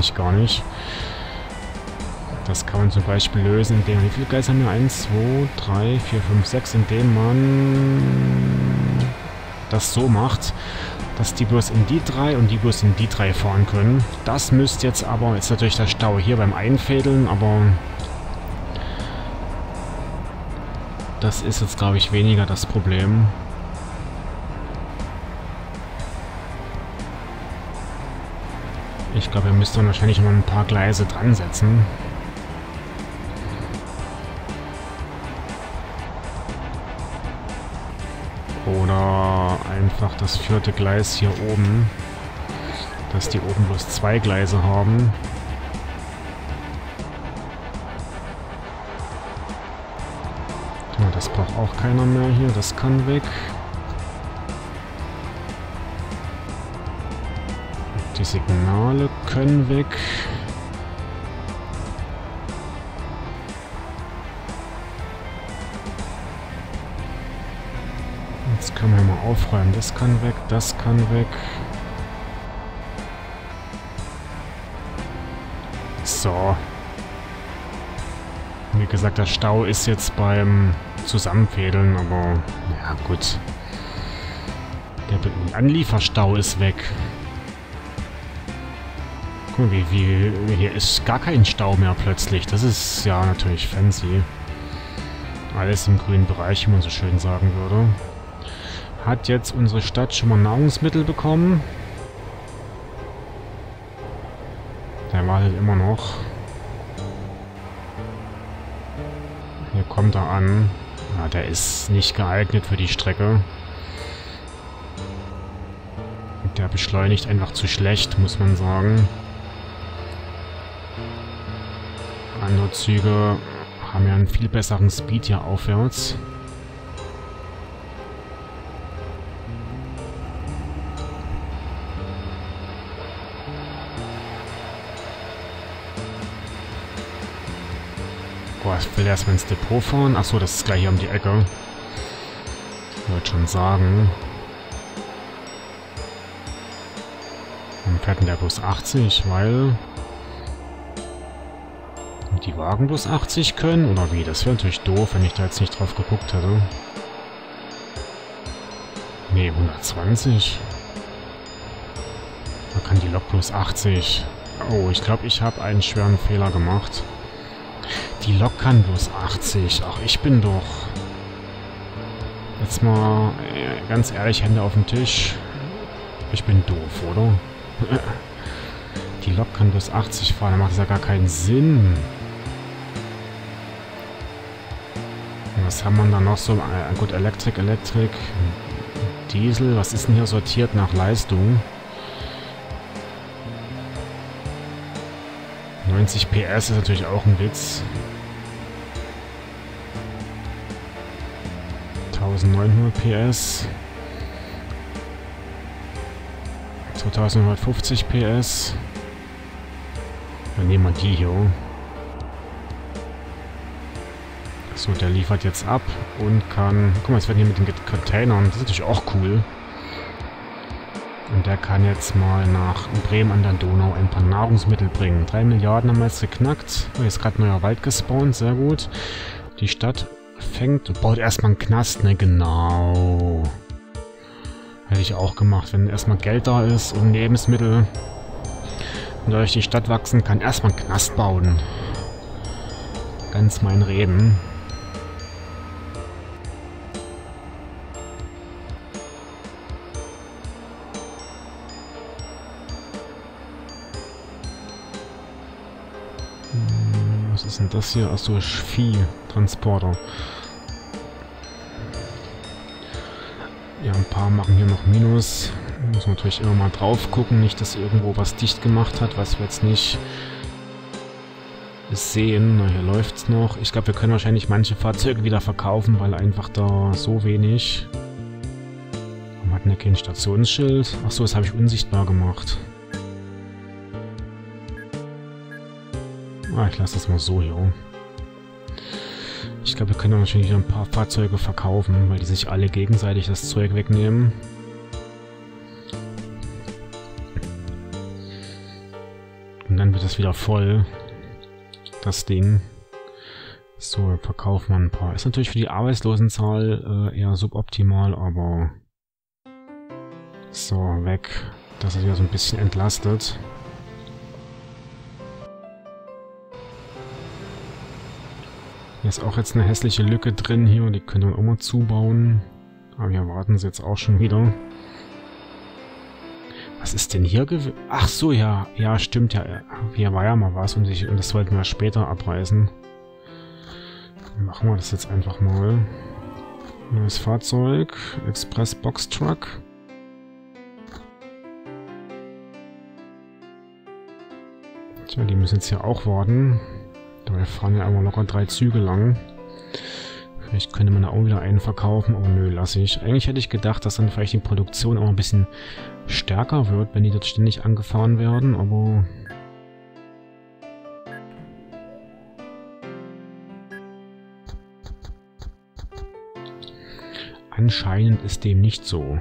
ich gar nicht. Das kann man zum Beispiel lösen, indem man... Wie viele Gleise haben wir? 1, 2, 3, 4, 5, 6. Indem man das so macht, dass die bloß in die 3 und die bloß in die 3 fahren können. Das müsste jetzt aber... Jetzt natürlich der Stau hier beim Einfädeln, aber... Das ist jetzt, glaube ich, weniger das Problem. Ich glaube, wir müssten wahrscheinlich noch ein paar Gleise dran setzen. Oder einfach das 4. Gleis hier oben. Dass die oben bloß 2 Gleise haben. Ja, das braucht auch keiner mehr hier. Das kann weg. Die Signale können weg. Jetzt können wir mal aufräumen. Das kann weg, das kann weg. So. Wie gesagt, der Stau ist jetzt beim Zusammenfädeln, aber ja gut. Der Anlieferstau ist weg. Guck mal, hier ist gar kein Stau mehr plötzlich. Das ist ja natürlich fancy. Alles im grünen Bereich, wie man so schön sagen würde. Hat jetzt unsere Stadt schon mal Nahrungsmittel bekommen? Der wartet immer noch. Hier kommt er an. Ja, der ist nicht geeignet für die Strecke. Der beschleunigt einfach zu schlecht, muss man sagen. Andere Züge haben ja einen viel besseren Speed hier aufwärts. Boah, ich will erstmal ins Depot fahren. Achso, das ist gleich hier um die Ecke. Ich wollte schon sagen. Warum fährt denn der bloß 80? Weil die Wagen bloß 80 können? Oder wie? Das wäre natürlich doof, wenn ich da jetzt nicht drauf geguckt hätte. Nee, 120. Da kann die Lok bloß 80. Oh, ich glaube, ich habe einen schweren Fehler gemacht. Die Lok kann bloß 80. Ach, ich bin doch... Jetzt mal ganz ehrlich, Hände auf den Tisch. Ich bin doof, oder? Die Lok kann bloß 80 fahren, da macht es ja gar keinen Sinn. Was haben wir da noch so? Gut, Elektrik, Diesel. Was ist denn hier sortiert nach Leistung? 90 PS ist natürlich auch ein Witz. 1900 PS. 2150 PS. Dann nehmen wir die hier. So, der liefert jetzt ab und kann... Guck mal, jetzt werden hier mit den Containern. Das ist natürlich auch cool. Und der kann jetzt mal nach Bremen an der Donau ein paar Nahrungsmittel bringen. 3 Milliarden haben wir jetzt geknackt. Oh, jetzt ist gerade neuer Wald gespawnt. Sehr gut. Die Stadt fängt und baut erstmal einen Knast. Ne, genau. Hätte ich auch gemacht. Wenn erstmal Geld da ist und Lebensmittel und dadurch die Stadt wachsen kann, erstmal einen Knast bauen. Ganz mein Reden. Was ist denn das hier? Achso, Viehtransporter. Ja, ein paar machen hier noch Minus. Muss man natürlich immer mal drauf gucken, nicht, dass irgendwo was dicht gemacht hat, was wir jetzt nicht sehen. Na, hier läuft's noch. Ich glaube, wir können wahrscheinlich manche Fahrzeuge wieder verkaufen, weil einfach da so wenig... Warum hat denn kein Stationsschild? Achso, das habe ich unsichtbar gemacht. Ah, ich lasse das mal so hier. Ich glaube, wir können wahrscheinlich wieder ein paar Fahrzeuge verkaufen, weil die sich alle gegenseitig das Zeug wegnehmen. Und dann dann wird es wieder voll. Das Ding. So, verkaufen wir ein paar. Ist natürlich für die Arbeitslosenzahl eher suboptimal, aber... So, weg. Das ist wieder so ein bisschen entlastet. Hier ist auch jetzt eine hässliche Lücke drin hier. Die können wir auch mal zubauen. Aber hier warten sie jetzt auch schon wieder. Was ist denn hier gewesen? Ach so, ja. Ja, stimmt ja. Hier war ja mal was und das wollten wir später abreißen. Dann machen wir das jetzt einfach mal. Neues Fahrzeug. Express Box Truck. Tja, die müssen jetzt hier auch warten. Wir fahren ja einmal locker 3 Züge lang. Vielleicht könnte man da auch wieder einen verkaufen. Oh nö, lasse ich. Eigentlich hätte ich gedacht, dass dann vielleicht die Produktion auch ein bisschen stärker wird, wenn die dort ständig angefahren werden, aber... Anscheinend ist dem nicht so.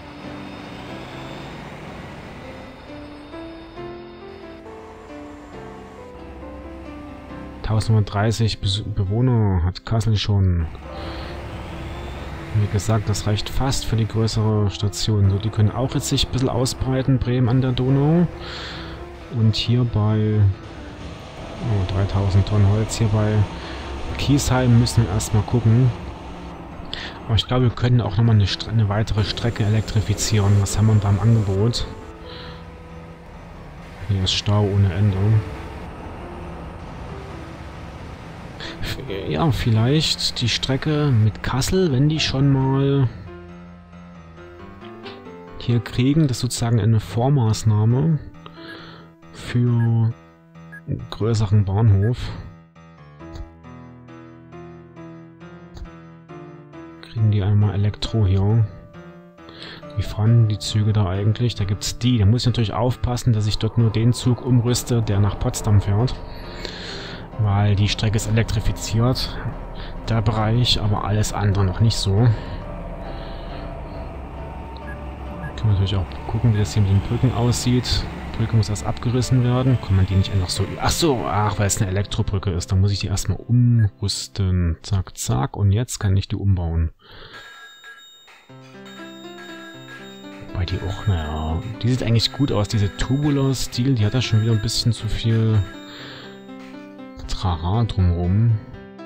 Bewohner hat Kassel schon. Wie gesagt, das reicht fast für die größere Station. So, die können auch jetzt sich ein bisschen ausbreiten, Bremen an der Donau. Und hier bei 3000 Tonnen Holz, hier bei Kiesheim müssen wir erstmal gucken. Aber ich glaube, wir können auch nochmal eine weitere Strecke elektrifizieren. Was haben wir da im Angebot? Hier ist Stau ohne Ende. Ja, vielleicht die Strecke mit Kassel, wenn die schon mal hier kriegen. Das ist sozusagen eine Vormaßnahme für einen größeren Bahnhof. Kriegen die einmal Elektro hier. Wie fahren die Züge da eigentlich? Da gibt es die. Da muss ich natürlich aufpassen, dass ich dort nur den Zug umrüste, der nach Potsdam fährt. Weil die Strecke ist elektrifiziert, der Bereich, aber alles andere noch nicht so. Können wir natürlich auch gucken, wie das hier mit den Brücken aussieht. Die Brücke muss erst abgerissen werden. Kann man die nicht einfach so... Ach, weil es eine Elektrobrücke ist. Dann muss ich die erstmal umrüsten. Zack, zack. Und jetzt kann ich die umbauen. Wobei die auch, naja... Die sieht eigentlich gut aus, diese Tubular-Stil. Die hat da schon wieder ein bisschen zu viel... Trara drumherum.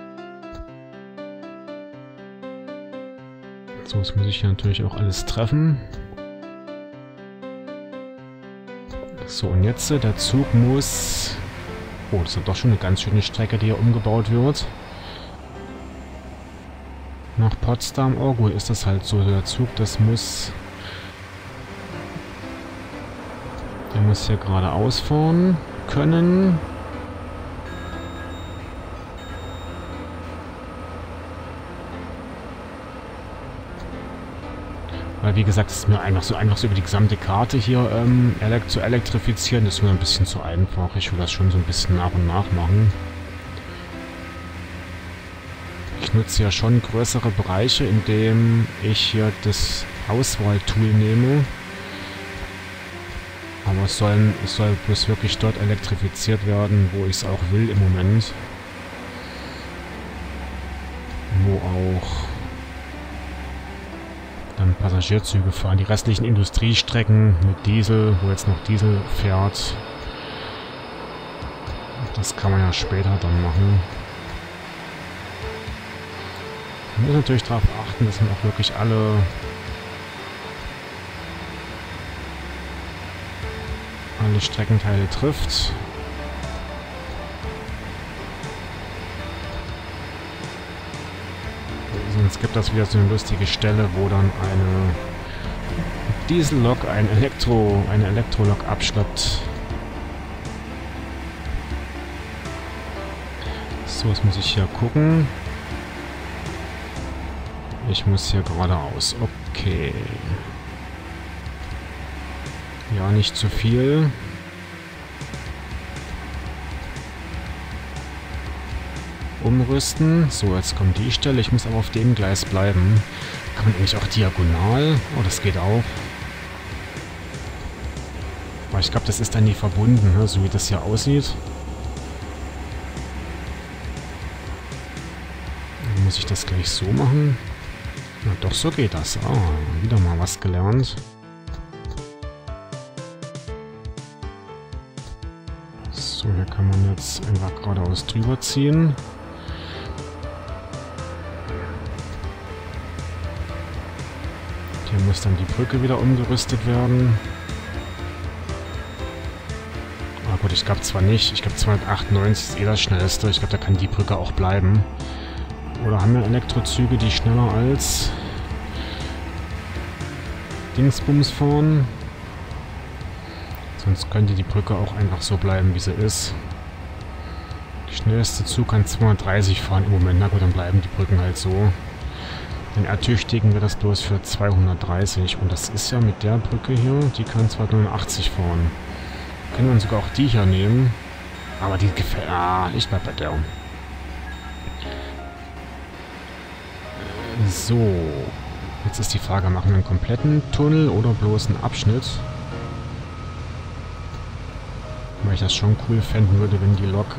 So, jetzt muss ich hier natürlich auch alles treffen. So, und jetzt, der Zug muss... Oh, das ist doch schon eine ganz schöne Strecke, die hier umgebaut wird. Nach Potsdam. Oh gut, ist das halt so. Der Zug, das muss... Der muss hier geradeaus fahren können. Weil, wie gesagt, es ist mir einfach so über die gesamte Karte hier zu elektrifizieren. Das ist mir ein bisschen zu einfach. Ich will das schon so ein bisschen nach und nach machen. Ich nutze ja schon größere Bereiche, indem ich hier das Auswahltool nehme. Aber es soll bloß wirklich dort elektrifiziert werden, wo ich es auch will im Moment. Wo auch... dann Passagierzüge fahren. Die restlichen Industriestrecken mit Diesel, wo jetzt noch Diesel fährt, das kann man ja später dann machen. Man muss natürlich darauf achten, dass man auch wirklich alle Streckenteile trifft. Sonst gibt das wieder so eine lustige Stelle, wo dann eine Diesellok eine Elektrolok abschleppt. So, jetzt muss ich hier gucken. Ich muss hier geradeaus. Okay. Ja, nicht zu viel. Umrüsten. So, jetzt kommt die Stelle. Ich muss aber auf dem Gleis bleiben. Kann man eigentlich auch diagonal? Oh, das geht auch. Weil ich glaube, das ist dann nie verbunden, ne? So wie das hier aussieht. Dann muss ich das gleich so machen. Na doch, so geht das. Ah, wieder mal was gelernt. So, hier kann man jetzt einfach geradeaus drüber ziehen. Hier muss dann die Brücke wieder umgerüstet werden. Ah gut, ich glaube zwar nicht. Ich glaube 298 ist eh das schnellste. Ich glaube, da kann die Brücke auch bleiben. Oder haben wir Elektrozüge, die schneller als Dingsbums fahren? Sonst könnte die Brücke auch einfach so bleiben, wie sie ist. Der schnellste Zug kann 230 fahren im Moment. Na gut, dann bleiben die Brücken halt so. Dann ertüchtigen wir das bloß für 230. Und das ist ja mit der Brücke hier, die kann 289 fahren. Können wir dann sogar auch die hier nehmen. Aber die gefällt... Ah, ich bleib bei der. So. Jetzt ist die Frage, machen wir einen kompletten Tunnel oder bloß einen Abschnitt? Weil ich das schon cool fänden würde, wenn die Lok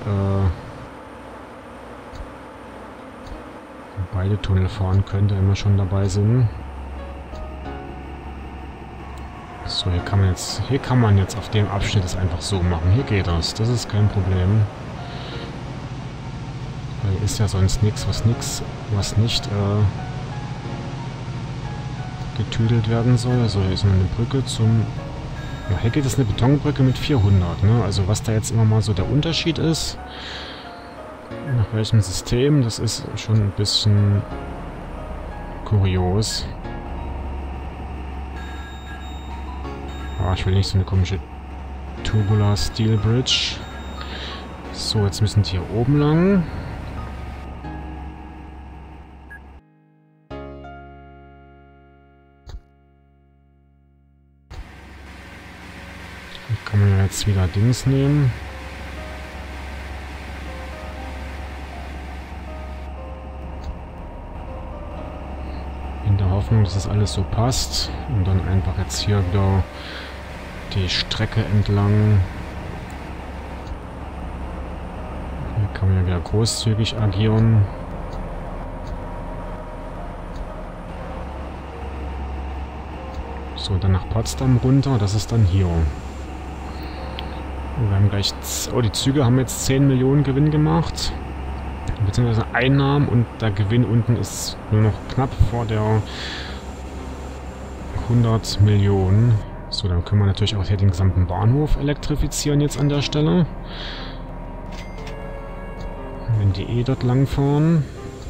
beide Tunnel fahren könnte, wenn wir schon dabei sind. So, hier kann man jetzt auf dem Abschnitt es einfach so machen. Hier geht das. Das ist kein Problem. Weil ist ja sonst nichts, was nicht getüdelt werden soll. Also hier ist noch eine Brücke zum... Ja, hier geht es eine Betonbrücke mit 400, ne? Also was da jetzt immer mal so der Unterschied ist, nach welchem System, das ist schon ein bisschen kurios. Aber ich will nicht so eine komische Tubular Steel Bridge. So, jetzt müssen die hier oben lang. Kann man ja jetzt wieder Dings nehmen. In der Hoffnung, dass das alles so passt. Und dann einfach jetzt hier wieder die Strecke entlang. Hier kann man ja wieder großzügig agieren. So, dann nach Potsdam runter. Das ist dann hier. Wir haben gleich... Oh, die Züge haben jetzt 10 Millionen Gewinn gemacht. Beziehungsweise Einnahmen und der Gewinn unten ist nur noch knapp vor der 100 Millionen. So, dann können wir natürlich auch hier den gesamten Bahnhof elektrifizieren jetzt an der Stelle. Wenn die eh dort lang fahren.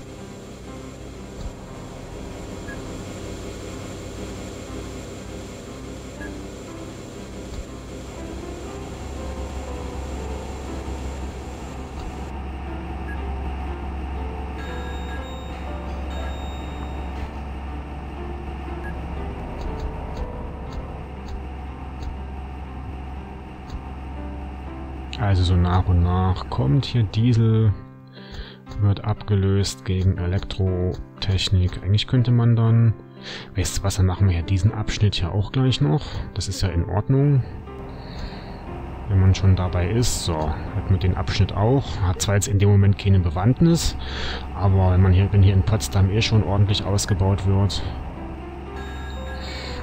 Also so nach und nach kommt hier Diesel, wird abgelöst gegen Elektrotechnik. Eigentlich könnte man dann... Weißt du was, dann machen wir ja diesen Abschnitt ja auch gleich noch. Das ist ja in Ordnung. Wenn man schon dabei ist. So, hat man den Abschnitt auch. Hat zwar jetzt in dem Moment keine Bewandtnis, aber wenn hier in Potsdam eh schon ordentlich ausgebaut wird,